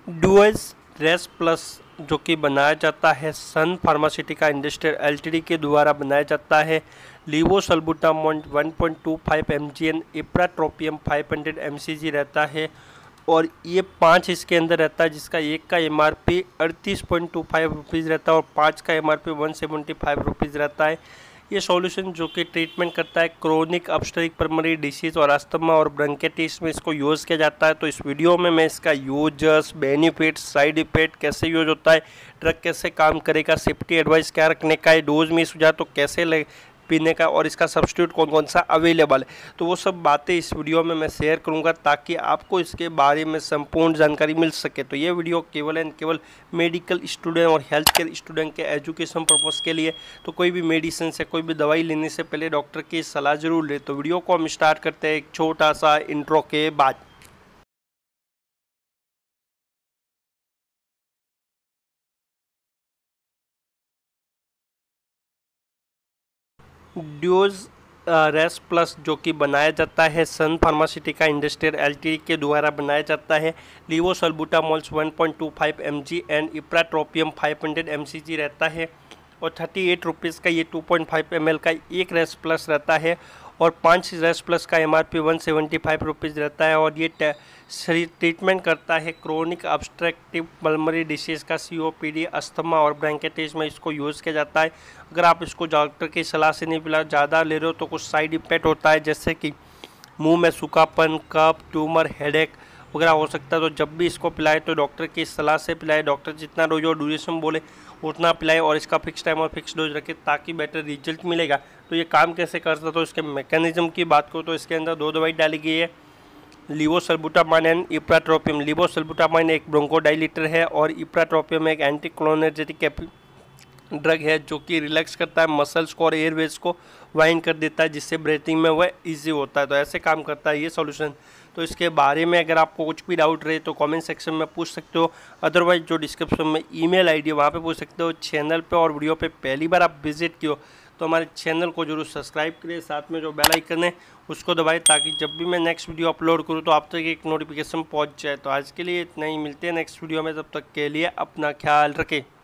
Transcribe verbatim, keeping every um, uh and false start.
ड्यूएस race plus जो कि बनाया जाता है सन फार्मास्यूटिका इंडस्ट्रियल एलटीडी के द्वारा बनाया जाता है। Levosalbutamol one point two five M G and ipratropium five hundred M C G रहता है और ये पाँच इसके अंदर रहता है, जिसका एक का एम आर पी अड़तीस पॉइंट टू फाइव रुपीज़ रहता है और पाँच का M R P one seventy five rupees रहता है। ये सॉल्यूशन जो कि ट्रीटमेंट करता है क्रोनिक ऑब्स्ट्रक्टिव पल्मोनरी डिसीज़ और अस्थमा और ब्रोंकाइटिस में इसको यूज़ किया जाता है। तो इस वीडियो में मैं इसका यूजर्स, बेनिफिट्स, साइड इफेक्ट, कैसे यूज होता है, ड्रग कैसे काम करेगा, सेफ्टी एडवाइस क्या रखने का है, डोज मिस हो जाए तो कैसे ले पीने का और इसका सब्स्टिट्यूट कौन कौन सा अवेलेबल है, तो वो सब बातें इस वीडियो में मैं शेयर करूंगा ताकि आपको इसके बारे में संपूर्ण जानकारी मिल सके। तो ये वीडियो केवल एंड केवल मेडिकल स्टूडेंट और हेल्थ केयर स्टूडेंट के एजुकेशन पर्पज़ के लिए। तो कोई भी मेडिसिन से, कोई भी दवाई लेने से पहले डॉक्टर की सलाह जरूर ले। तो वीडियो को हम स्टार्ट करते हैं एक छोटा सा इंट्रो के बाद। ड्यूज रेस प्लस जो कि बनाया जाता है सन फार्मास्यूटिका इंडस्ट्रियल एलटीडी के द्वारा बनाया जाता है। Levosalbutamols one point two five M G and ipratropium five hundred M C G रहता है और थर्टी एट रुपीज़ का ये two point five M L का एक रेस प्लस रहता है और पाँच रेस प्लस का M R P one seventy five rupees रहता है और ये ट्रीटमेंट करता है क्रोनिक ऑब्स्ट्रक्टिव पल्मोनरी डिसीज़ का C O P D, asthma और ब्रोंकाइटिस में इसको यूज़ किया जाता है। अगर आप इसको डॉक्टर की सलाह से नहीं पिला ज़्यादा ले रहे हो तो कुछ साइड इफेक्ट होता है, जैसे कि मुंह में सूखापन, कफ, ट्यूमर, हेडेक वगैरह हो सकता है। तो जब भी इसको पिलाए तो डॉक्टर की सलाह से पिलाए, डॉक्टर जितना रोज और ड्यूरेशन बोले उतना पिलाए और इसका फिक्स टाइम और फिक्स डोज रखे ताकि बेटर रिजल्ट मिलेगा। तो ये काम कैसे करता, तो इसके मैकेनिज्म की बात करो तो इसके अंदर दो दवाई डाली गई है, लीवोसल्बुटामाइन एंड इप्राट्रोपियम। लीवोसल्बुटामाइन एक ब्रोंकोडाइलेटर है और इप्राट्रोपियम एक एंटीकोलिनर्जिक ड्रग है जो कि रिलैक्स करता है मसल्स को और एयरवेज को वाइंड कर देता है, जिससे ब्रीथिंग में वह इजी होता है। तो ऐसे काम करता है ये सॉल्यूशन। तो इसके बारे में अगर आपको कुछ भी डाउट रहे तो कमेंट सेक्शन में पूछ सकते हो, अदरवाइज जो डिस्क्रिप्शन में ईमेल आईडी है वहाँ पे पूछ सकते हो। चैनल पे और वीडियो पे पहली बार आप विजिट किया तो हमारे चैनल को जरूर सब्सक्राइब करें, साथ में जो बेल आइकन है उसको दबाएं ताकि जब भी मैं नेक्स्ट वीडियो अपलोड करूँ तो आप तक एक नोटिफिकेशन पहुँच जाए। तो आज के लिए इतना ही, मिलते हैं नेक्स्ट वीडियो में, तब तक के लिए अपना ख्याल रखें।